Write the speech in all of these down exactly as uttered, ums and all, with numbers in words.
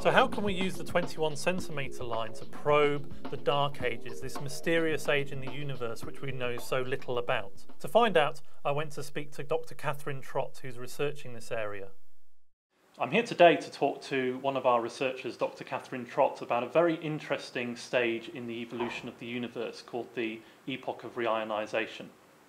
So how can we use the twenty-one centimetre line to probe the Dark Ages, this mysterious age in the universe which we know so little about? To find out, I went to speak to Doctor Catherine Trott, who's researching this area. I'm here today to talk to one of our researchers, Doctor Catherine Trott, about a very interesting stage in the evolution of the universe called the Epoch of Reionisation.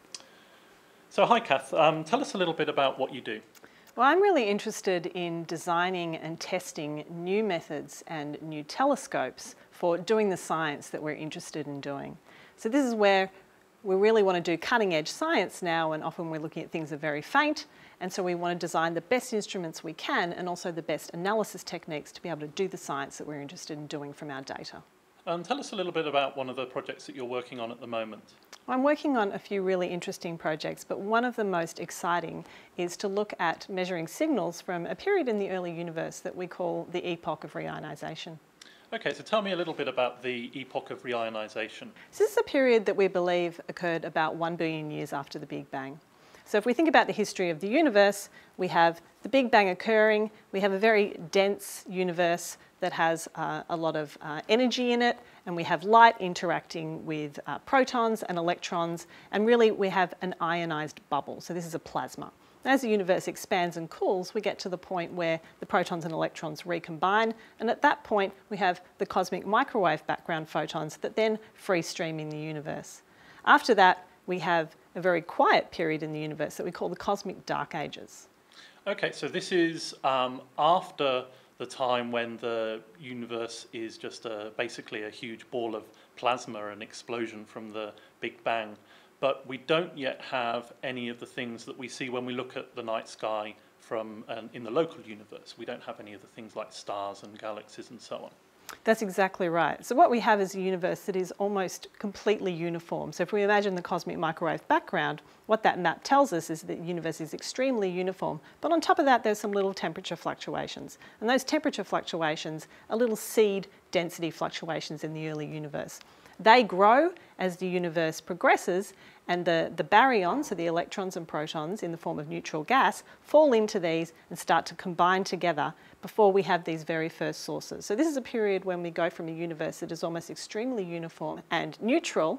So hi Kath, um, tell us a little bit about what you do. Well, I'm really interested in designing and testing new methods and new telescopes for doing the science that we're interested in doing. So this is where we really want to do cutting edge science now, and often we're looking at things that are very faint, and so we want to design the best instruments we can and also the best analysis techniques to be able to do the science that we're interested in doing from our data. Um, tell us a little bit about one of the projects that you're working on at the moment. I'm working on a few really interesting projects, but one of the most exciting is to look at measuring signals from a period in the early universe that we call the Epoch of Reionisation. Okay, so tell me a little bit about the Epoch of Reionisation. So this is a period that we believe occurred about one billion years after the Big Bang. So if we think about the history of the universe, we have the Big Bang occurring, we have a very dense universe that has uh, a lot of uh, energy in it, and we have light interacting with uh, protons and electrons, and really we have an ionized bubble. So this is a plasma. As the universe expands and cools, we get to the point where the protons and electrons recombine, and at that point we have the cosmic microwave background photons that then free stream in the universe. After that, we have a very quiet period in the universe that we call the cosmic dark ages. Okay, so this is um, after the time when the universe is just a, basically a huge ball of plasma, an explosion from the Big Bang. But we don't yet have any of the things that we see when we look at the night sky from um, in the local universe. We don't have any of the things like stars and galaxies and so on. That's exactly right. So what we have is a universe that is almost completely uniform. So if we imagine the cosmic microwave background, what that map tells us is that the universe is extremely uniform. But on top of that, there's some little temperature fluctuations. And those temperature fluctuations are little seed density fluctuations in the early universe. They grow as the universe progresses, and the, the baryons, so the electrons and protons in the form of neutral gas, fall into these and start to combine together before we have these very first sources. So this is a period when we go from a universe that is almost extremely uniform and neutral,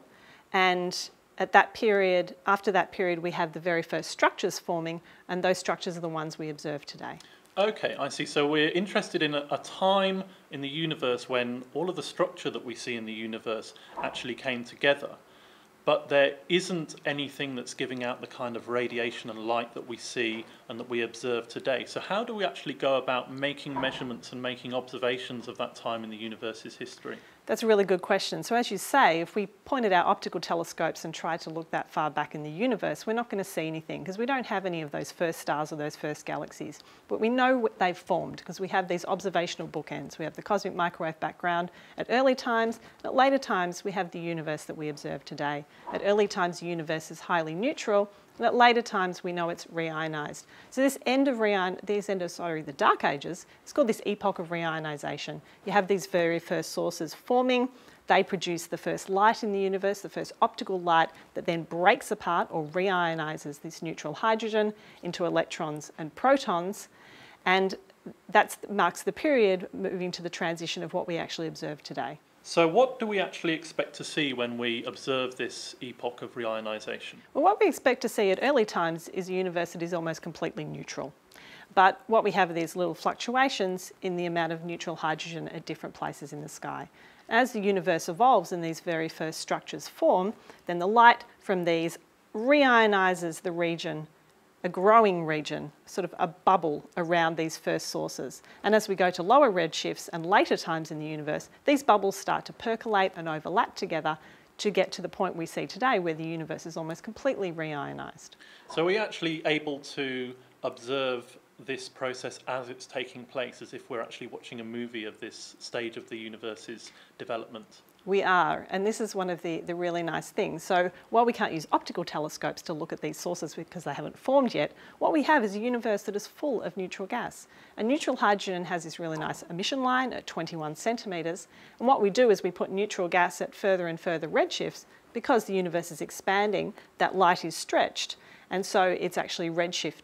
and at that period, after that period, we have the very first structures forming, and those structures are the ones we observe today. Okay, I see. So we're interested in a, a time in the universe when all of the structure that we see in the universe actually came together, but there isn't anything that's giving out the kind of radiation and light that we see and that we observe today. So how do we actually go about making measurements and making observations of that time in the universe's history? That's a really good question. So as you say, if we pointed our optical telescopes and tried to look that far back in the universe, we're not going to see anything because we don't have any of those first stars or those first galaxies. But we know what they've formed because we have these observational bookends. We have the cosmic microwave background at early times, and at later times we have the universe that we observe today. At early times the universe is highly neutral, and at later times we know it's reionized. So this end of reion, this end of sorry, the Dark Ages, it's called this Epoch of Reionization. You have these very first sources forming. They produce the first light in the universe, the first optical light that then breaks apart or reionizes this neutral hydrogen into electrons and protons, and that marks the period moving to the transition of what we actually observe today. So what do we actually expect to see when we observe this epoch of reionization? Well, what we expect to see at early times is a universe that is almost completely neutral. But what we have are these little fluctuations in the amount of neutral hydrogen at different places in the sky. As the universe evolves and these very first structures form, then the light from these reionizes the region, a growing region, sort of a bubble around these first sources. And as we go to lower redshifts and later times in the universe, these bubbles start to percolate and overlap together to get to the point we see today where the universe is almost completely reionized. So are we actually able to observe this process as it's taking place, as if we're actually watching a movie of this stage of the universe's development? We are, and this is one of the, the really nice things. So while we can't use optical telescopes to look at these sources because they haven't formed yet, what we have is a universe that is full of neutral gas. And neutral hydrogen has this really nice emission line at twenty-one centimetres. And what we do is we put neutral gas at further and further redshifts. Because the universe is expanding, that light is stretched, and so it's actually redshifted.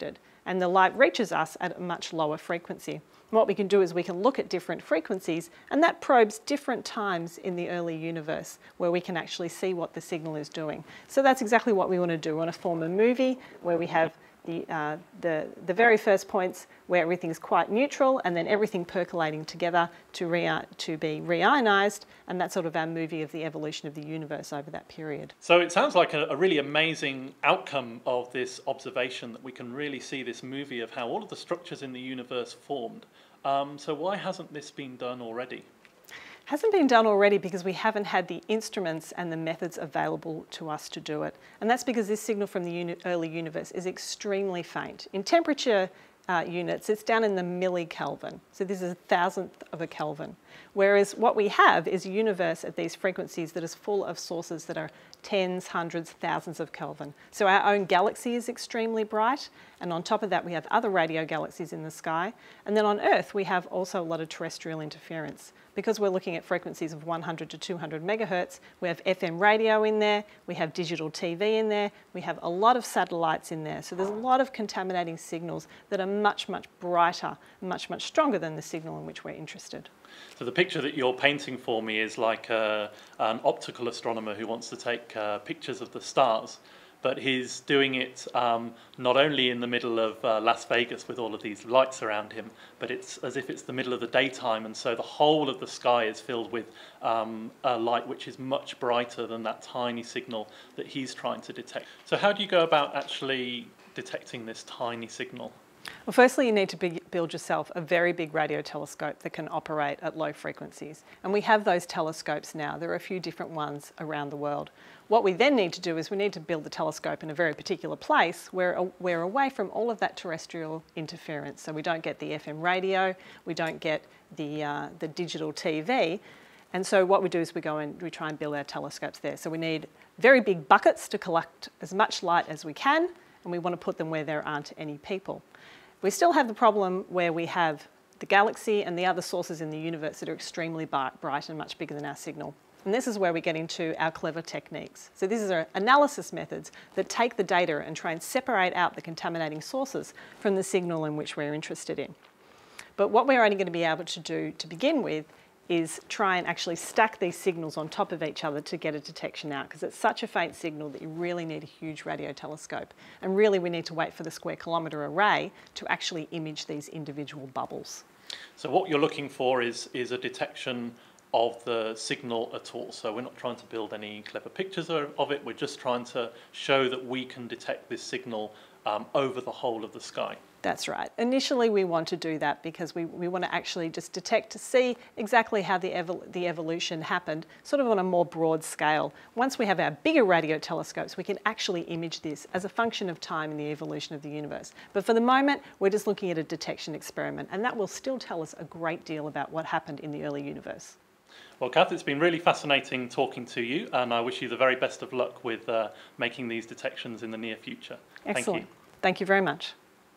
and the light reaches us at a much lower frequency. What we can do is we can look at different frequencies, and that probes different times in the early universe where we can actually see what the signal is doing. So that's exactly what we want to do. We want to form a movie where we have the, uh, the, the very first points where everything's quite neutral, and then everything percolating together to, re to be reionized, and that's sort of our movie of the evolution of the universe over that period. So it sounds like a, a really amazing outcome of this observation, that we can really see this movie of how all of the structures in the universe formed. Um, so why hasn't this been done already? Hasn't been done already because we haven't had the instruments and the methods available to us to do it. And that's because this signal from the uni early universe is extremely faint. In temperature uh, units, it's down in the millikelvin. So this is a thousandth of a Kelvin. Whereas what we have is a universe at these frequencies that is full of sources that are tens, hundreds, thousands of Kelvin. So our own galaxy is extremely bright, and on top of that we have other radio galaxies in the sky. And then on Earth we have also a lot of terrestrial interference. Because we're looking at frequencies of one hundred to two hundred megahertz, we have F M radio in there, we have digital T V in there, we have a lot of satellites in there. So there's a lot of contaminating signals that are much, much brighter, much, much stronger than the signal in which we're interested. So the picture that you're painting for me is like a, an optical astronomer who wants to take uh, pictures of the stars, but he's doing it um, not only in the middle of uh, Las Vegas with all of these lights around him, but it's as if it's the middle of the daytime, and so the whole of the sky is filled with um, a light which is much brighter than that tiny signal that he's trying to detect. So how do you go about actually detecting this tiny signal? Well, firstly, you need to be, build yourself a very big radio telescope that can operate at low frequencies. And we have those telescopes now. There are a few different ones around the world. What we then need to do is we need to build the telescope in a very particular place where we're away from all of that terrestrial interference. So we don't get the F M radio, we don't get the, uh, the digital T V. And so what we do is we go and we try and build our telescopes there. So we need very big buckets to collect as much light as we can, and we want to put them where there aren't any people. We still have the problem where we have the galaxy and the other sources in the universe that are extremely bright and much bigger than our signal. And this is where we get into our clever techniques. So these are analysis methods that take the data and try and separate out the contaminating sources from the signal in which we're interested in. But what we're only going to be able to do to begin with is try and actually stack these signals on top of each other to get a detection out, because it's such a faint signal that you really need a huge radio telescope. And really we need to wait for the square kilometre array to actually image these individual bubbles. So what you're looking for is, is a detection of the signal at all. So we're not trying to build any clever pictures of it, we're just trying to show that we can detect this signal um, over the whole of the sky. That's right. Initially we want to do that because we, we want to actually just detect to see exactly how the, evol the evolution happened, sort of on a more broad scale. Once we have our bigger radio telescopes, we can actually image this as a function of time in the evolution of the universe. But for the moment, we're just looking at a detection experiment, and that will still tell us a great deal about what happened in the early universe. Well, Kath, it's been really fascinating talking to you, and I wish you the very best of luck with uh, making these detections in the near future. Excellent. Thank you. Thank you very much.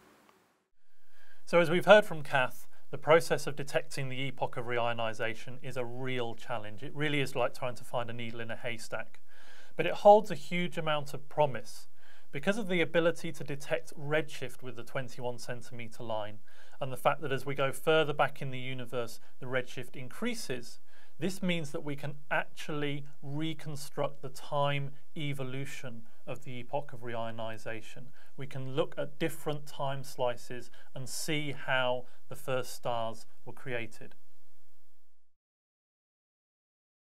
So as we've heard from Kath, the process of detecting the epoch of reionisation is a real challenge. It really is like trying to find a needle in a haystack. But it holds a huge amount of promise. Because of the ability to detect redshift with the twenty-one centimetre line, and the fact that as we go further back in the universe, the redshift increases, this means that we can actually reconstruct the time evolution of the epoch of reionisation. We can look at different time slices and see how the first stars were created.